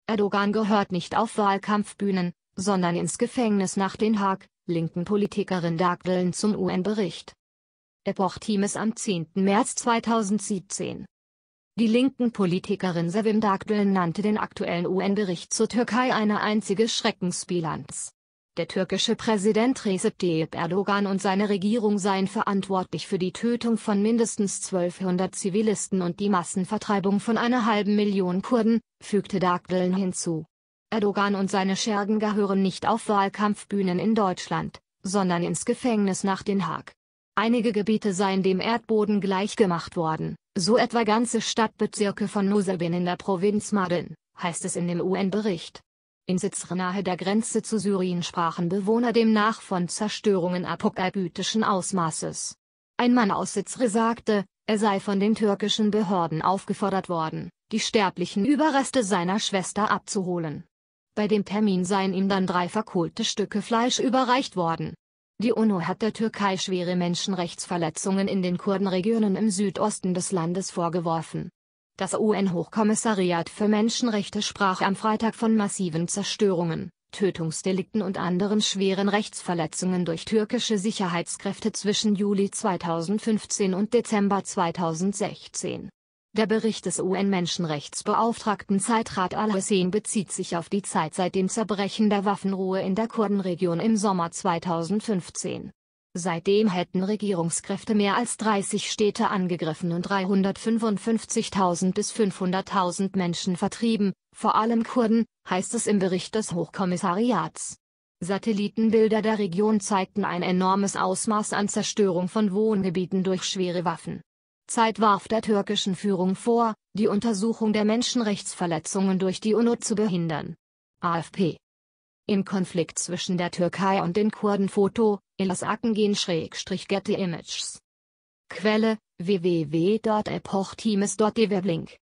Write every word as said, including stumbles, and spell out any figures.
Erdogan gehört nicht auf Wahlkampfbühnen, sondern ins Gefängnis nach Den Haag, linken Politikerin Dagdelen zum U N-Bericht. Epoch Times am zehnten März zweitausendsiebzehn. Die linken Politikerin Sevim Dagdelen nannte den aktuellen U N-Bericht zur Türkei eine einzige Schreckensbilanz. Der türkische Präsident Recep Tayyip Erdogan und seine Regierung seien verantwortlich für die Tötung von mindestens zwölfhundert Zivilisten und die Massenvertreibung von einer halben Million Kurden, fügte Dagdelen hinzu. Erdogan und seine Schergen gehören nicht auf Wahlkampfbühnen in Deutschland, sondern ins Gefängnis nach Den Haag. Einige Gebiete seien dem Erdboden gleichgemacht worden, so etwa ganze Stadtbezirke von Nusaybin in der Provinz Mardin, heißt es in dem U N-Bericht. In Sizre nahe der Grenze zu Syrien sprachen Bewohner demnach von Zerstörungen apokalyptischen Ausmaßes. Ein Mann aus Sizre sagte, er sei von den türkischen Behörden aufgefordert worden, die sterblichen Überreste seiner Schwester abzuholen. Bei dem Termin seien ihm dann drei verkohlte Stücke Fleisch überreicht worden. Die UNO hat der Türkei schwere Menschenrechtsverletzungen in den Kurdenregionen im Südosten des Landes vorgeworfen. Das U N-Hochkommissariat für Menschenrechte sprach am Freitag von massiven Zerstörungen, Tötungsdelikten und anderen schweren Rechtsverletzungen durch türkische Sicherheitskräfte zwischen Juli zweitausendfünfzehn und Dezember zweitausendsechzehn. Der Bericht des U N-Menschenrechtsbeauftragten Zeitrat al-Hussein bezieht sich auf die Zeit seit dem Zerbrechen der Waffenruhe in der Kurdenregion im Sommer zweitausendfünfzehn. Seitdem hätten Regierungskräfte mehr als dreißig Städte angegriffen und dreihundertfünfundfünfzigtausend bis fünfhunderttausend Menschen vertrieben, vor allem Kurden, heißt es im Bericht des Hochkommissariats. Satellitenbilder der Region zeigten ein enormes Ausmaß an Zerstörung von Wohngebieten durch schwere Waffen. Zeit warf der türkischen Führung vor, die Untersuchung der Menschenrechtsverletzungen durch die UNO zu behindern. AFP. Im Konflikt zwischen der Türkei und den Kurden. Foto, Ilas Akengin-Getty Images. Quelle, w w w punkt epoch times punkt d w. Link